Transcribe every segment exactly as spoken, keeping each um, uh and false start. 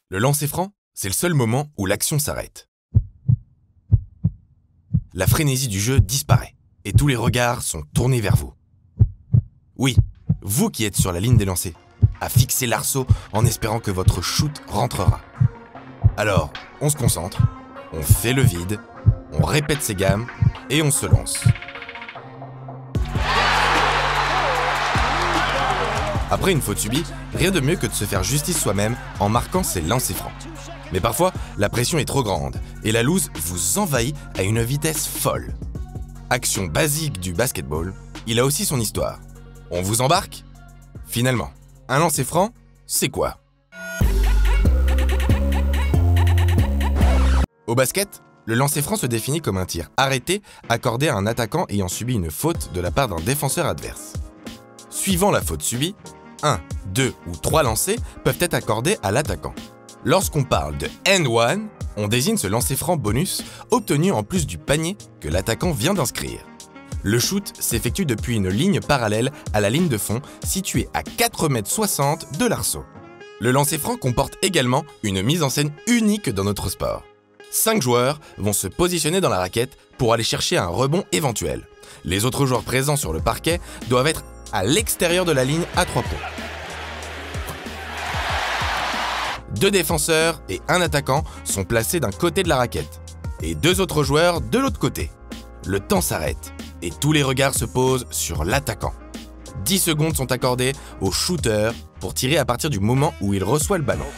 Le lancer franc, c'est le seul moment où l'action s'arrête. La frénésie du jeu disparaît et tous les regards sont tournés vers vous. Oui, vous qui êtes sur la ligne des lancers, à fixer l'arceau en espérant que votre shoot rentrera. Alors, on se concentre, on fait le vide, on répète ses gammes et on se lance. Après une faute subie, rien de mieux que de se faire justice soi-même en marquant ses lancers francs. Mais parfois, la pression est trop grande et la loose vous envahit à une vitesse folle. Action basique du basketball, il a aussi son histoire. On vous embarque ? Finalement, un lancer franc, c'est quoi ? Au basket, le lancer franc se définit comme un tir arrêté accordé à un attaquant ayant subi une faute de la part d'un défenseur adverse. Suivant la faute subie, un, deux ou trois lancers peuvent être accordés à l'attaquant. Lorsqu'on parle de and one, on désigne ce lancer franc bonus obtenu en plus du panier que l'attaquant vient d'inscrire. Le shoot s'effectue depuis une ligne parallèle à la ligne de fond située à quatre mètres soixante de l'arceau. Le lancer franc comporte également une mise en scène unique dans notre sport. Cinq joueurs vont se positionner dans la raquette pour aller chercher un rebond éventuel. Les autres joueurs présents sur le parquet doivent être à l'extérieur de la ligne à trois points. Deux défenseurs et un attaquant sont placés d'un côté de la raquette et deux autres joueurs de l'autre côté. Le temps s'arrête et tous les regards se posent sur l'attaquant. dix secondes sont accordées au shooter pour tirer à partir du moment où il reçoit le ballon.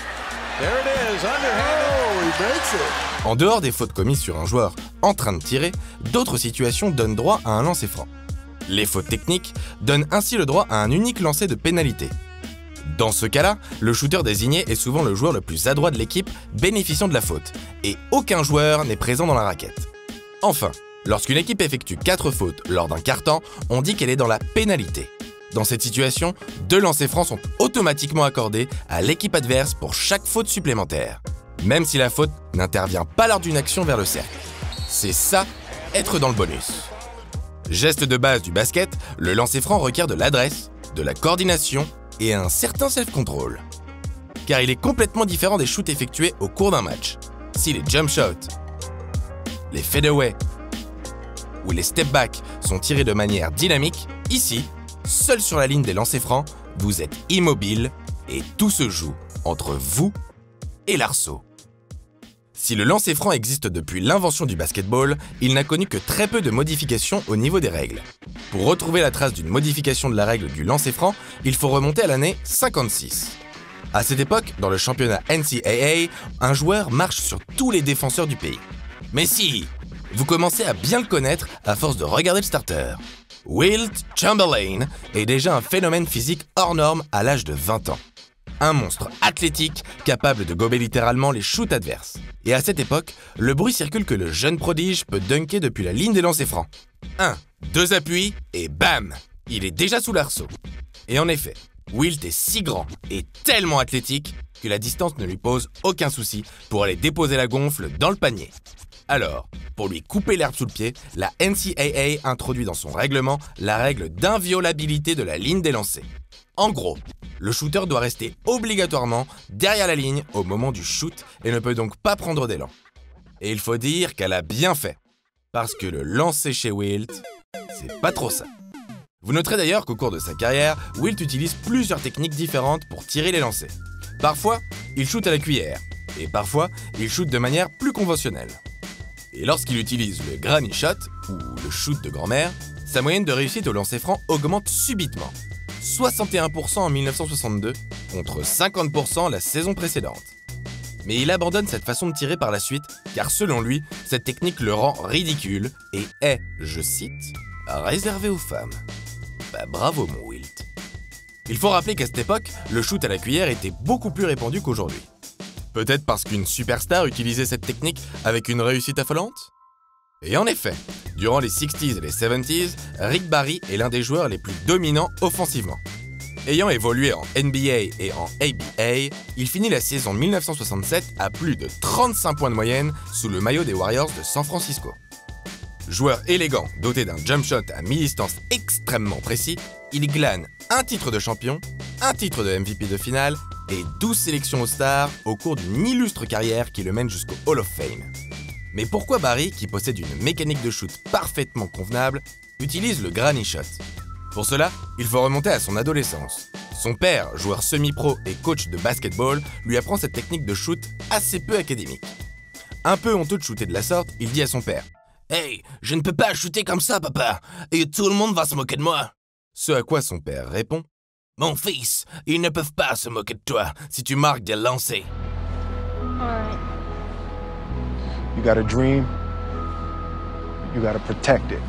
En dehors des fautes commises sur un joueur en train de tirer, d'autres situations donnent droit à un lancer franc. Les fautes techniques donnent ainsi le droit à un unique lancer de pénalité. Dans ce cas-là, le shooter désigné est souvent le joueur le plus adroit de l'équipe bénéficiant de la faute, et aucun joueur n'est présent dans la raquette. Enfin, lorsqu'une équipe effectue quatre fautes lors d'un quart-temps, on dit qu'elle est dans la pénalité. Dans cette situation, deux lancers francs sont automatiquement accordés à l'équipe adverse pour chaque faute supplémentaire, même si la faute n'intervient pas lors d'une action vers le cercle. C'est ça, être dans le bonus. Geste de base du basket, le lancer franc requiert de l'adresse, de la coordination et un certain self-control. Car il est complètement différent des shoots effectués au cours d'un match. Si les jump shots, les fadeaway ou les step back sont tirés de manière dynamique, ici, seul sur la ligne des lancers francs, vous êtes immobile et tout se joue entre vous et l'arceau. Si le lancer franc existe depuis l'invention du basketball, il n'a connu que très peu de modifications au niveau des règles. Pour retrouver la trace d'une modification de la règle du lancer franc, il faut remonter à l'année cinquante-six. À cette époque, dans le championnat N C A A, un joueur marche sur tous les défenseurs du pays. Mais si, vous commencez à bien le connaître à force de regarder le starter. Wilt Chamberlain est déjà un phénomène physique hors norme à l'âge de vingt ans. Un monstre athlétique capable de gober littéralement les shoots adverses. Et à cette époque, le bruit circule que le jeune prodige peut dunker depuis la ligne des lancers francs. Un, deux appuis et bam, il est déjà sous l'arceau. Et en effet, Wilt est si grand et tellement athlétique que la distance ne lui pose aucun souci pour aller déposer la gonfle dans le panier. Alors, pour lui couper l'herbe sous le pied, la N C A A introduit dans son règlement la règle d'inviolabilité de la ligne des lancers. En gros, le shooter doit rester obligatoirement derrière la ligne au moment du shoot et ne peut donc pas prendre d'élan. Et il faut dire qu'elle a bien fait, parce que le lancer chez Wilt, c'est pas trop ça. Vous noterez d'ailleurs qu'au cours de sa carrière, Wilt utilise plusieurs techniques différentes pour tirer les lancers. Parfois, il shoot à la cuillère, et parfois, il shoot de manière plus conventionnelle. Et lorsqu'il utilise le granny shot, ou le shoot de grand-mère, sa moyenne de réussite au lancer franc augmente subitement. soixante et un pour cent en mille neuf cent soixante-deux, contre cinquante pour cent la saison précédente. Mais il abandonne cette façon de tirer par la suite, car selon lui, cette technique le rend ridicule et est, je cite, « réservée aux femmes ». Bah bravo mon Wilt. Il faut rappeler qu'à cette époque, le shoot à la cuillère était beaucoup plus répandu qu'aujourd'hui. Peut-être parce qu'une superstar utilisait cette technique avec une réussite affolante ? Et en effet, durant les sixties et les seventies, Rick Barry est l'un des joueurs les plus dominants offensivement. Ayant évolué en N B A et en A B A, il finit la saison mille neuf cent soixante-sept à plus de trente-cinq points de moyenne sous le maillot des Warriors de San Francisco. Joueur élégant, doté d'un jump shot à mi-distance extrêmement précis, il glane un titre de champion, un titre de M V P de finale et douze sélections au Star au cours d'une illustre carrière qui le mène jusqu'au Hall of Fame. Mais pourquoi Barry, qui possède une mécanique de shoot parfaitement convenable, utilise le granny shot? Pour cela, il faut remonter à son adolescence. Son père, joueur semi-pro et coach de basketball, lui apprend cette technique de shoot assez peu académique. Un peu honteux de shooter de la sorte, il dit à son père « Hey, je ne peux pas shooter comme ça, papa, et tout le monde va se moquer de moi !» Ce à quoi son père répond « Mon fils, ils ne peuvent pas se moquer de toi si tu marques des lancers. » You got a dream, you gotta protect it.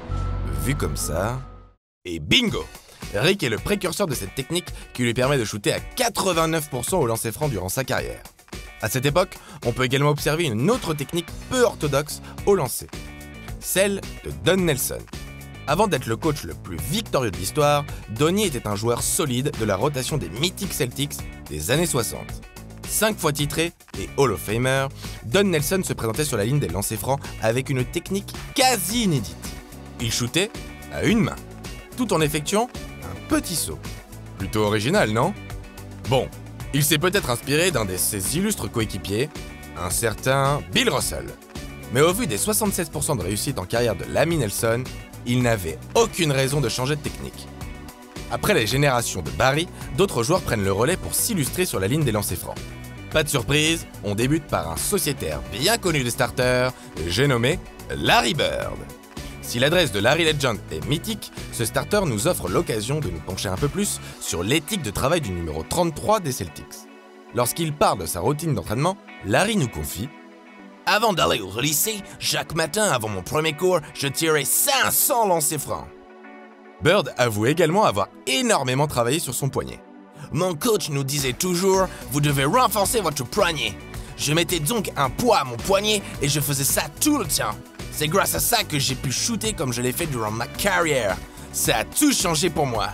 Vu comme ça, et bingo! Rick est le précurseur de cette technique qui lui permet de shooter à quatre-vingt-neuf pour cent au lancer franc durant sa carrière. À cette époque, on peut également observer une autre technique peu orthodoxe au lancer, celle de Don Nelson. Avant d'être le coach le plus victorieux de l'histoire, Donnie était un joueur solide de la rotation des mythiques Celtics des années soixante. Cinq fois titré et Hall of Famer, Don Nelson se présentait sur la ligne des lancers francs avec une technique quasi inédite. Il shootait à une main, tout en effectuant un petit saut. Plutôt original, non? Bon, il s'est peut-être inspiré d'un de ses illustres coéquipiers, un certain Bill Russell. Mais au vu des soixante-seize pour cent de réussite en carrière de l'ami Nelson, il n'avait aucune raison de changer de technique. Après les générations de Barry, d'autres joueurs prennent le relais pour s'illustrer sur la ligne des lancers francs. Pas de surprise, on débute par un sociétaire bien connu des starters, j'ai nommé Larry Bird. Si l'adresse de Larry Legend est mythique, ce starter nous offre l'occasion de nous pencher un peu plus sur l'éthique de travail du numéro trente-trois des Celtics. Lorsqu'il parle de sa routine d'entraînement, Larry nous confie « Avant d'aller au lycée, chaque matin avant mon premier cours, je tirais cinq cents lancers francs. » Bird avoue également avoir énormément travaillé sur son poignet. « Mon coach nous disait toujours « Vous devez renforcer votre poignet. » Je mettais donc un poids à mon poignet et je faisais ça tout le temps. C'est grâce à ça que j'ai pu shooter comme je l'ai fait durant ma carrière. Ça a tout changé pour moi.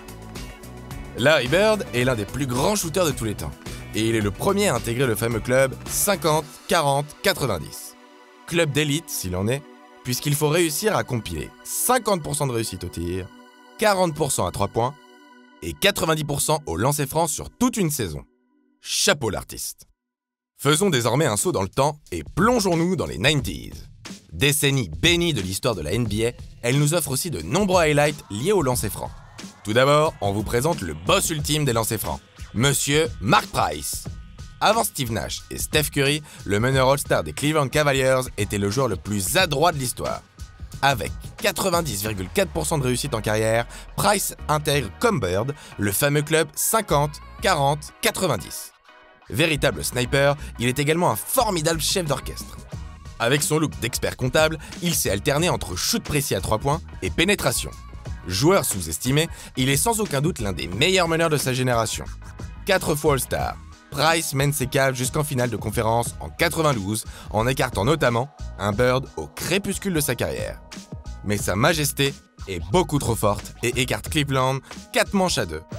Larry Bird est l'un des plus grands shooters de tous les temps. Et il est le premier à intégrer le fameux club cinquante, quarante, quatre-vingt-dix. Club d'élite s'il en est, puisqu'il faut réussir à compiler cinquante pour cent de réussite au tir, quarante pour cent à trois points et quatre-vingt-dix pour cent au lancer franc sur toute une saison. Chapeau l'artiste. Faisons désormais un saut dans le temps et plongeons-nous dans les quatre-vingt-dix. Décennie bénie de l'histoire de la N B A, elle nous offre aussi de nombreux highlights liés au lancer franc. Tout d'abord, on vous présente le boss ultime des lancers francs, Monsieur Mark Price. Avant Steve Nash et Steph Curry, le meneur All-Star des Cleveland Cavaliers était le joueur le plus adroit de l'histoire. Avec quatre-vingt-dix virgule quatre pour cent de réussite en carrière, Price intègre comme Bird le fameux club cinquante, quarante, quatre-vingt-dix. Véritable sniper, il est également un formidable chef d'orchestre. Avec son look d'expert comptable, il s'est alterné entre shoot précis à trois points et pénétration. Joueur sous-estimé, il est sans aucun doute l'un des meilleurs meneurs de sa génération. Quatre fois All-Star, Price mène ses Cavs jusqu'en finale de conférence en quatre-vingt-douze, en écartant notamment un Bird au crépuscule de sa carrière. Mais sa majesté est beaucoup trop forte et écarte Cleveland quatre manches à deux.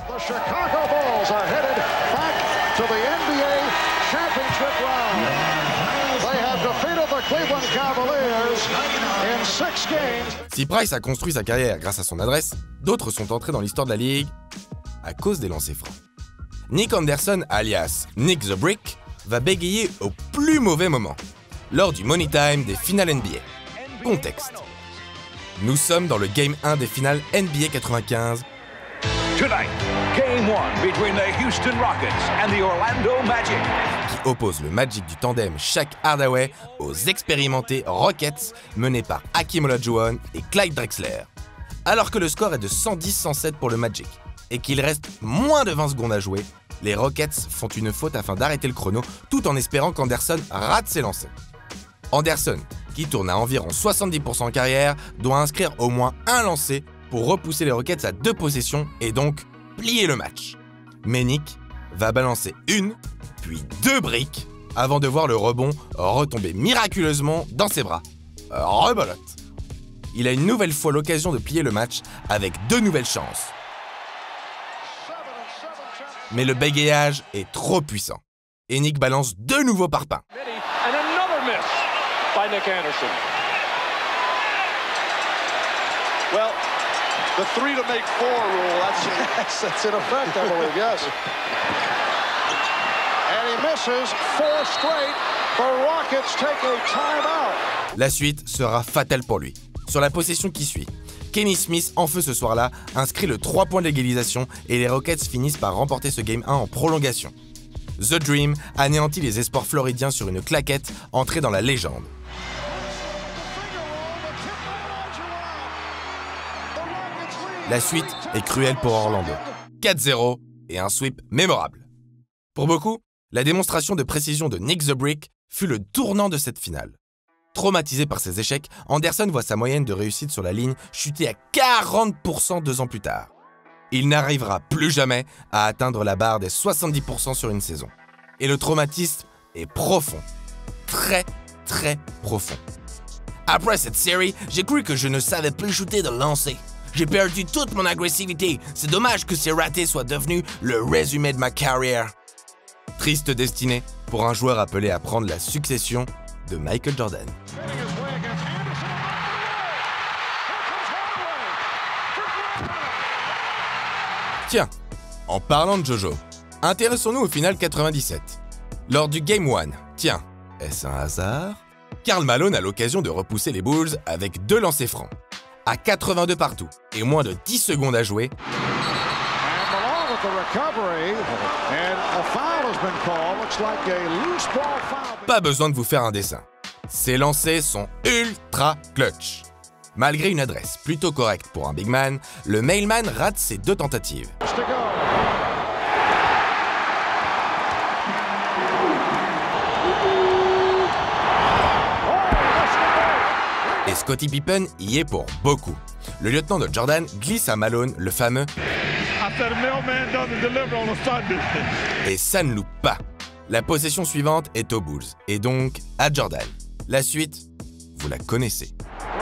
Si Price a construit sa carrière grâce à son adresse, d'autres sont entrés dans l'histoire de la Ligue à cause des lancers francs. Nick Anderson, alias Nick the Brick, va bégayer au plus mauvais moment, lors du Money Time des finales N B A. Contexte. Nous sommes dans le Game un des finales N B A quatre-vingt-quinze. Tonight, Game one between the Houston Rockets and the Orlando Magic. Qui oppose le Magic du tandem Shaq Hardaway aux expérimentés Rockets menés par Hakeem Olajuwon et Clyde Drexler. Alors que le score est de cent dix à cent sept pour le Magic et qu'il reste moins de vingt secondes à jouer, les Rockets font une faute afin d'arrêter le chrono tout en espérant qu'Anderson rate ses lancers. Anderson, qui tourne à environ soixante-dix pour cent en carrière, doit inscrire au moins un lancer pour repousser les Rockets à deux possessions et donc plier le match. Mais Nick va balancer une, puis deux briques avant de voir le rebond retomber miraculeusement dans ses bras. Rebolote. Il a une nouvelle fois l'occasion de plier le match avec deux nouvelles chances. Mais le bégayage est trop puissant. Et Nick balance deux nouveaux parpaings. Well, the three to make four rule, that's, that's in effect, I believe, yes. And he misses four straight. The Rockets take a timeout. La suite sera fatale pour lui. Sur la possession qui suit, Kenny Smith, en feu ce soir-là, inscrit le trois points d'égalisation et les Rockets finissent par remporter ce Game un en prolongation. The Dream anéantit les espoirs floridiens sur une claquette entrée dans la légende. La suite est cruelle pour Orlando. quatre zéro et un sweep mémorable. Pour beaucoup, la démonstration de précision de Nick the Brick fut le tournant de cette finale. Traumatisé par ses échecs, Anderson voit sa moyenne de réussite sur la ligne chuter à quarante pour cent deux ans plus tard. Il n'arrivera plus jamais à atteindre la barre des soixante-dix pour cent sur une saison. Et le traumatisme est profond. Très, très profond. Après cette série, j'ai cru que je ne savais plus shooter de lancer. J'ai perdu toute mon agressivité. C'est dommage que ces ratés soient devenus le résumé de ma carrière. Triste destinée pour un joueur appelé à prendre la succession de Michael Jordan. Tiens, en parlant de Jojo, intéressons-nous au final quatre-vingt-dix-sept. Lors du Game un, tiens, est-ce un hasard? Karl Malone a l'occasion de repousser les Bulls avec deux lancers francs. À quatre-vingt-deux partout et moins de dix secondes à jouer, pas besoin de vous faire un dessin. Ces lancers sont ultra clutch. Malgré une adresse plutôt correcte pour un big man, le mailman rate ses deux tentatives. Et Scottie Pippen y est pour beaucoup. Le lieutenant de Jordan glisse à Malone le fameux et ça ne loupe pas. La possession suivante est aux Bulls et donc à Jordan. La suite, vous la connaissez.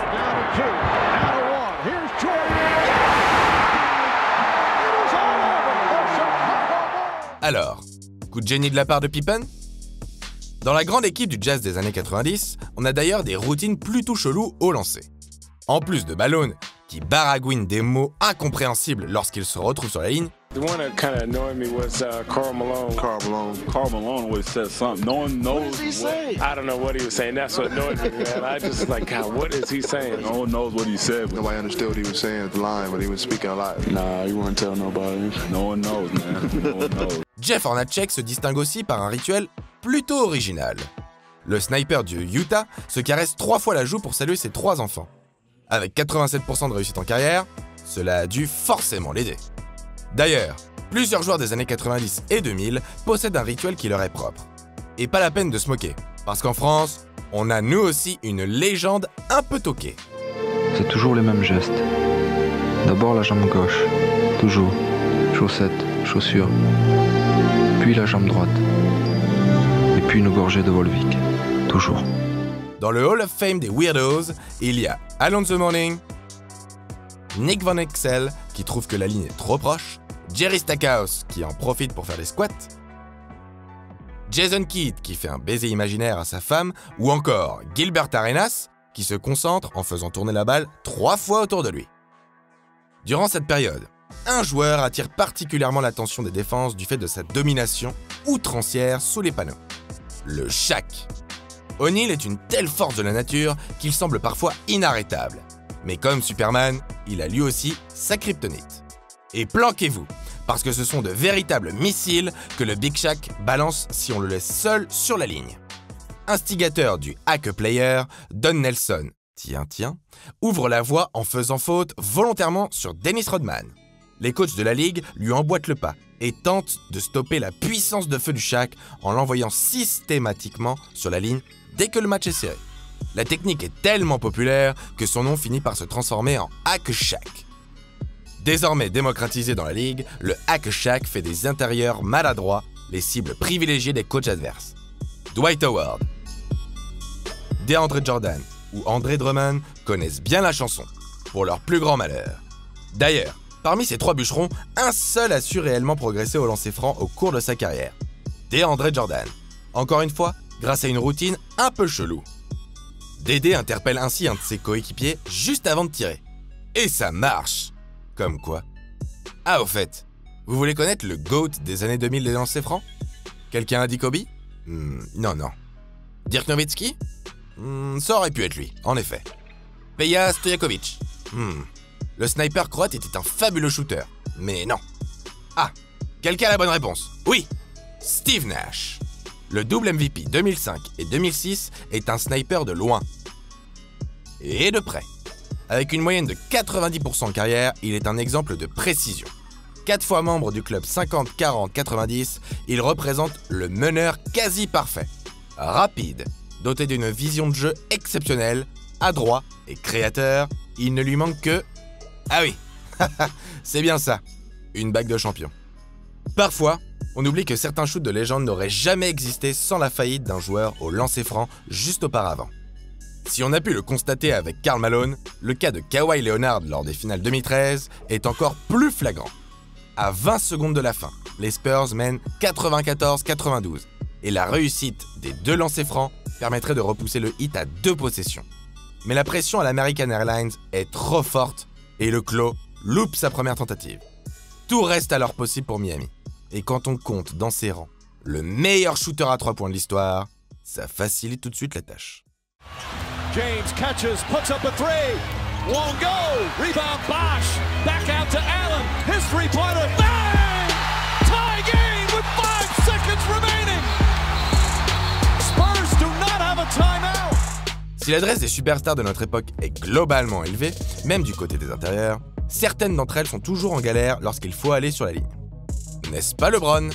Alors, coup de génie de la part de Pippen? Dans la grande équipe du Jazz des années quatre-vingt-dix, on a d'ailleurs des routines plutôt cheloues au lancer. En plus de Malone, qui baragouine des mots incompréhensibles lorsqu'il se retrouve sur la ligne, The one that kind of annoyed me was uh, Karl Malone. Karl Malone. Karl Malone always says something. No one knows. What does he say? I don't know what he was saying. That's what annoyed me, man. I just like, God, what is he saying? No one knows what he said. Nobody understood what he was saying at the line, but he was speaking a lot. Nah, you won't tell nobody. No one knows, man. No one knows. Jeff Hornacek se distingue aussi par un rituel plutôt original. Le sniper du Utah se caresse trois fois la joue pour saluer ses trois enfants. Avec quatre-vingt-sept pour cent de réussite en carrière, cela a dû forcément l'aider. D'ailleurs, plusieurs joueurs des années quatre-vingt-dix et deux mille possèdent un rituel qui leur est propre. Et pas la peine de se moquer, parce qu'en France, on a nous aussi une légende un peu toquée. C'est toujours les mêmes gestes. D'abord la jambe gauche, toujours. Chaussettes, chaussures. Puis la jambe droite. Et puis une gorgée de Volvic, toujours. Dans le Hall of Fame des Weirdos, il y a Alonzo Mourning, Nick Van Exel qui trouve que la ligne est trop proche, Jerry Stackhouse qui en profite pour faire des squats, Jason Kidd qui fait un baiser imaginaire à sa femme, ou encore Gilbert Arenas qui se concentre en faisant tourner la balle trois fois autour de lui. Durant cette période, un joueur attire particulièrement l'attention des défenses du fait de sa domination outrancière sous les panneaux. Le Shaq. O'Neal est une telle force de la nature qu'il semble parfois inarrêtable. Mais comme Superman, il a lui aussi sa kryptonite. Et planquez-vous, parce que ce sont de véritables missiles que le Big Shaq balance si on le laisse seul sur la ligne. Instigateur du hack player, Don Nelson, tiens tiens, ouvre la voie en faisant faute volontairement sur Dennis Rodman. Les coachs de la ligue lui emboîtent le pas et tentent de stopper la puissance de feu du Shaq en l'envoyant systématiquement sur la ligne dès que le match est serré. La technique est tellement populaire que son nom finit par se transformer en Hack Shaq. Désormais démocratisé dans la ligue, le Hack Shaq fait des intérieurs maladroits, les cibles privilégiées des coachs adverses. Dwight Howard, DeAndre Jordan ou Andre Drummond connaissent bien la chanson, pour leur plus grand malheur. D'ailleurs, parmi ces trois bûcherons, un seul a su réellement progresser au lancer franc au cours de sa carrière. DeAndre Jordan. Encore une fois, grâce à une routine un peu chelou. Dédé interpelle ainsi un de ses coéquipiers juste avant de tirer. Et ça marche! Comme quoi. Ah, au fait, vous voulez connaître le GOAT des années deux mille des lancers francs? Quelqu'un a dit Kobe? hmm, Non, non. Dirk Nowitzki? hmm, Ça aurait pu être lui, en effet. Peja Stojakovic? hmm, Le sniper croate était un fabuleux shooter, mais non. Ah, quelqu'un a la bonne réponse? Oui, Steve Nash. Le double M V P deux mille cinq et deux mille six est un sniper de loin. Et de près. Avec une moyenne de quatre-vingt-dix pour cent en carrière, il est un exemple de précision. Quatre fois membre du club cinquante quarante quatre-vingt-dix, il représente le meneur quasi parfait. Rapide, doté d'une vision de jeu exceptionnelle, adroit et créateur, il ne lui manque que... Ah oui, c'est bien ça, une bague de champion. Parfois, on oublie que certains shoots de légende n'auraient jamais existé sans la faillite d'un joueur au lancer franc juste auparavant. Si on a pu le constater avec Karl Malone, le cas de Kawhi Leonard lors des finales deux mille treize est encore plus flagrant. À vingt secondes de la fin, les Spurs mènent quatre-vingt-quatorze quatre-vingt-douze et la réussite des deux lancers francs permettrait de repousser le hit à deux possessions. Mais la pression à l'American Airlines est trop forte et le Clos loupe sa première tentative. Tout reste alors possible pour Miami. Et quand on compte dans ses rangs le meilleur shooter à trois points de l'histoire, ça facilite tout de suite la tâche. James catches, puts up a three. Won't go. Rebound Bosch. Back out to Allen. His three-pointer. Bang! Tie game with five seconds remaining. Spurs do not have a timeout. Si l'adresse des superstars de notre époque est globalement élevée, même du côté des intérieurs, certaines d'entre elles sont toujours en galère lorsqu'il faut aller sur la ligne. N'est-ce pas LeBron?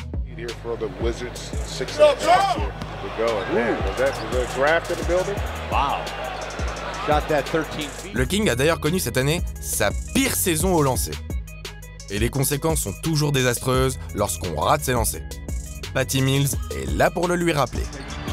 Le King a d'ailleurs connu cette année sa pire saison au lancer. Et les conséquences sont toujours désastreuses lorsqu'on rate ses lancers. Patty Mills est là pour le lui rappeler.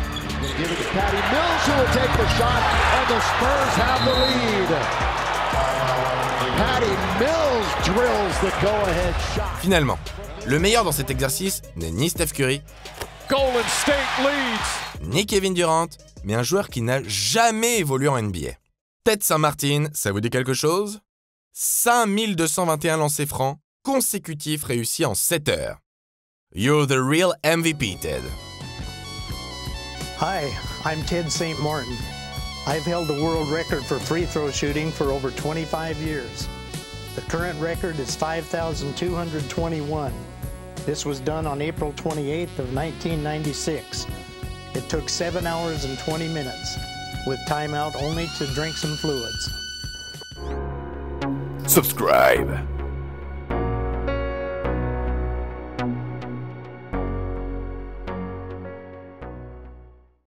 Finalement, le meilleur dans cet exercice n'est ni Steph Curry, Golden State leads. ni Kevin Durant, mais un joueur qui n'a jamais évolué en N B A. Ted Saint-Martin, ça vous dit quelque chose? cinq mille deux cent vingt et un lancers francs consécutifs réussis en sept heures. You're the real M V P, Ted. Hi, I'm Ted Saint Martin. I've held the world record for free throw shooting for over twenty-five years. The current record is five thousand two hundred twenty-one. This was done on April twenty-eighth of nineteen ninety-six. It took seven hours and twenty minutes, with timeout only to drink some fluids. Subscribe.